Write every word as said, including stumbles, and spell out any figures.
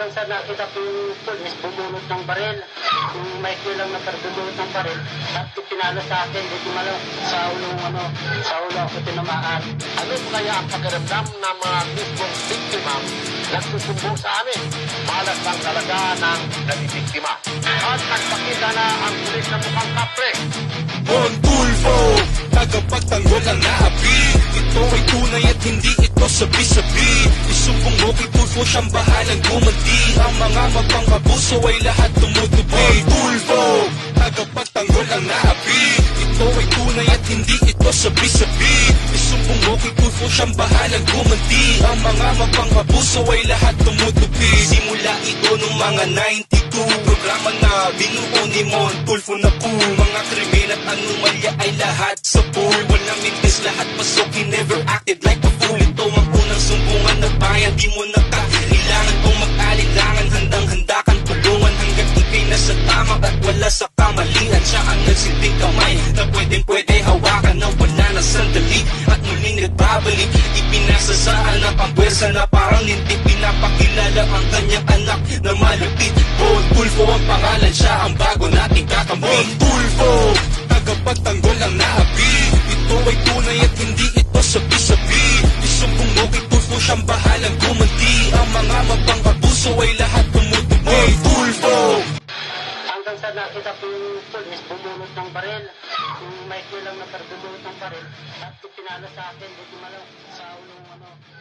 Hanggang sa nakita ko yung pulis, bumunot ng baril. Yung mic nyo lang na bumunot ng baril. At pinalo sa akin, di tumalo sa ulo, ano, sa ulo ako tinamaan. Ano kaya ang pakiramdam ng mga mismong biktima nagsusumbong sa amin? Malas lang talaga ng nabibiktima. At nagpakita na ang pulis na mukhang kapre. Don Tulfo, tagapagtanggol ang naapi. Ito ay tunay at hindi ito sabi-sabi. Isumbong mo kay Tulfo, siyang bahalang gumanti. Ang mga mapang-abuso ay lahat tumutubo. Tulfo, tagapagtanggol ang naapi. Ito ay tunay at hindi ito sabi-sabi. Isumbong mo kay Tulfo, siyang bahalang gumanti. Ang mga mapang-abuso ay lahat tumutupi. Simula ito nung mga ninety-two, programa na binuo ni Mon Tulfo na po. Mga krimen at anomalya ay lahat sa pool. Walang mintis, lahat pasok, he never acted like a fool. Ito ang unang sumbungan na bayan, di mo nakakailangan kung mag-alinlangan. Handang-handa kang tulungan hanggang ikay nasa tama at wala sa kamalian. Siya ang nagsilbing kamay na pwedeng-pwede hawakan na wala na sandali. At muling nagbabalik, ipinasa sa anak ang pwersa na parang lintik. Pinapakilala ang kanyang anak na malupit. Bon Tulfo ang pangalan, siya ang bago nating kakampi. Bon Tulfo, tagapagtanggol ang naapi. Ito ay tunay at hindi ito sabi-sabi. Isumbong mo kay Tulfo, siyang bahalang gumanti. Ang mga mapang-abuso ay lahat tumutubo. Bon Tulfo. Hanggang sa nakita ko yung pulis, bumunot ng baril. Yung mic nyo lang na bumunot ng baril. At pinalo sa akin, di tumalo sa ulo, ano,